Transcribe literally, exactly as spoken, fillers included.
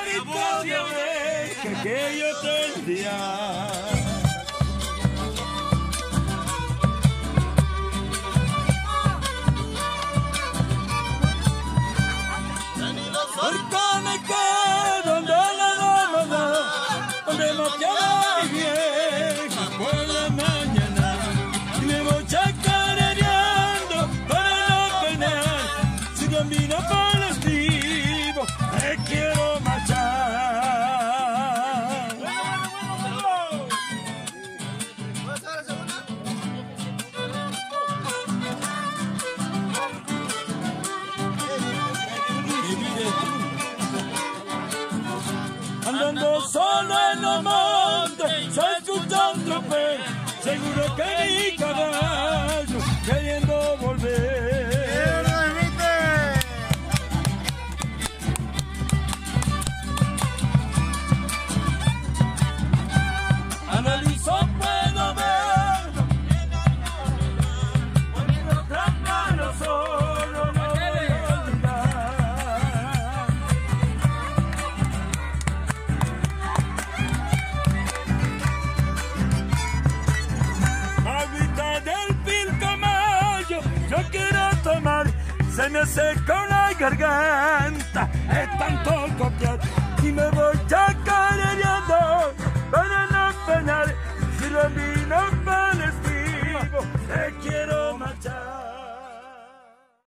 bonita vieja que yo tendría. Porque me quedo donde la dama, donde me queda mi vieja por la mañana, y me voy chacareando para no penar. Si camino por los vivos, me quiero marchar. Andando solo en los montes, se escucha un tropel, seguro que mi caballo queriendo volver. Analizo, puedo ver, poniendo otras manos solo no voy a olvidar. Agüita del Pilcomayo, yo quiero tomar, se me seca la garganta, es tanto copiar, y me voy chacareando para no penar, si lo vino para el vivo, te quiero.